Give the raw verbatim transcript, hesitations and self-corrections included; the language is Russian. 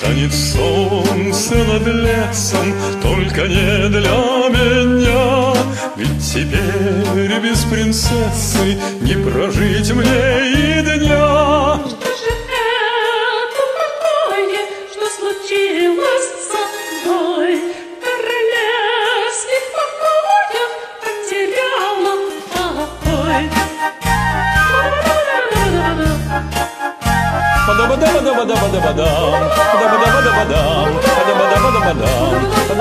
станет солнце над лесом, только не для меня. Ведь теперь без принцессы не прожить мне и дня. Что же это такое, что случилось со мной? Королевских покоев потеряла покой. Бада-бада-бада-бада-бада-бада, бада-бада-бада-бада, бада-бада-бада-бада,